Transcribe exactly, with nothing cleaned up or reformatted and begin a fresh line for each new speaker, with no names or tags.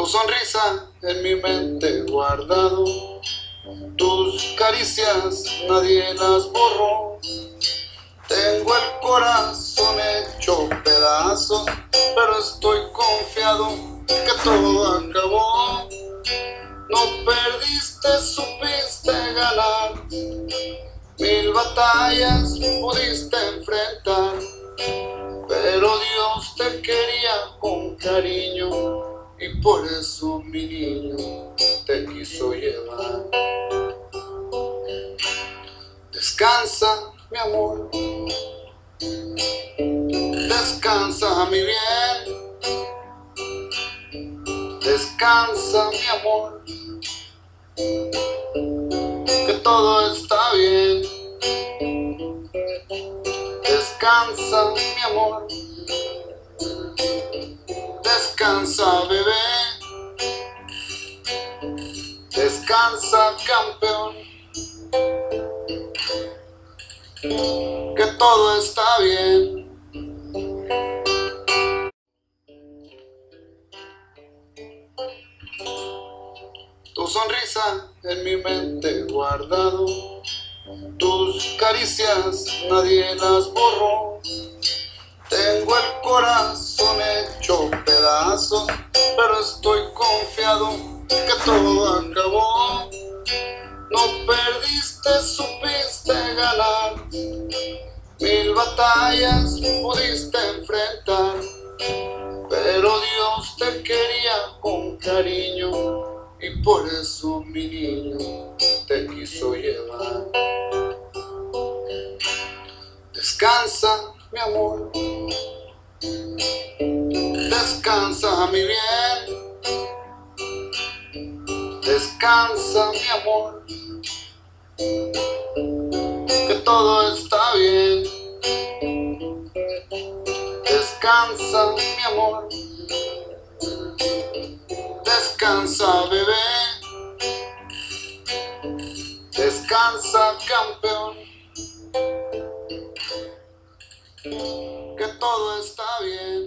sonrisa en mi mente guardado, tus caricias nadie las borró. Tengo el corazón hecho pedazos, pero estoy confiado que todo acabó. No perdiste, supiste ganar, mil batallas pudiste enfrentar, pero Dios te quería con cariño y por eso mi niño te quiso llevar. Descansa, mi amor, descansa, mi bien, descansa, mi amor, que todo está bien. Descansa, mi amor, descansa, bebé, descansa, campeón, que todo está bien. Tu sonrisa en mi mente guardado, tus caricias nadie las borró. Tengo el corazón hecho pedazos, pero estoy confiado que todo acabó. No perdiste, supiste ganar, mil batallas pudiste enfrentar, pero Dios te quería con cariño y por eso mi niño te quiso llevar. Descansa, mi amor, descansa, mi bien, descansa, mi amor, que todo está bien. Descansa, mi amor, descansa, bebé, descansa, campeón, que todo está bien.